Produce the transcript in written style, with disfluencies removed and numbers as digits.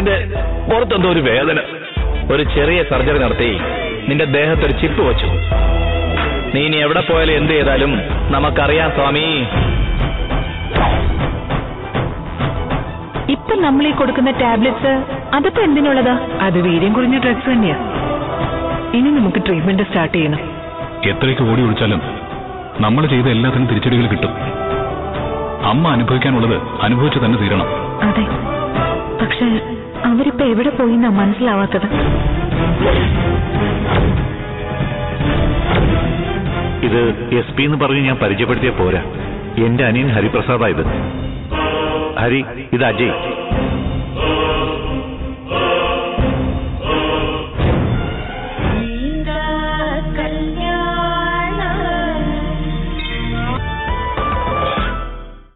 എന്റെ പുറത്തെന്തോ ഒരു വേദന. ഒരു ചെറിയ സർജറി നടത്തി നിന്റെ ദേഹത്തൊരു ചിപ്പ് വെച്ചു. നീ ഇനി എവിടെ പോയാലും എന്ത് ചെയ്താലും നമുക്കറിയാം സ്വാമി. ഇപ്പൊ നമ്മൾ ഈ കൊടുക്കുന്ന ടാബ്ലറ്റ്സ് അതിപ്പോ എന്തിനുള്ളതാ? അത് വീര്യം കുറഞ്ഞ ഡ്രഗ്സ് തന്നെയാ. ഇനി നമുക്ക് ട്രീറ്റ്മെന്റ് സ്റ്റാർട്ട് ചെയ്യണം. എത്രയൊക്കെ ഓടി ഒളിച്ചാലും നമ്മൾ ചെയ്ത എല്ലാത്തിനും തിരിച്ചടികൾ കിട്ടും. അമ്മ അനുഭവിക്കാനുള്ളത് അനുഭവിച്ചു തന്നെ തീരണം. അതെ, പക്ഷെ അവരിപ്പോ എവിടെ പോയിന്നാ മനസ്സിലാവാത്തത്. ഇത് SP എന്ന് പറഞ്ഞ് ഞാൻ പരിചയപ്പെടുത്തിയ പോരാ. എന്റെ അനിയൻ ഹരിപ്രസാദാ ഇത്. ഹരി, ഇത് അജയ്,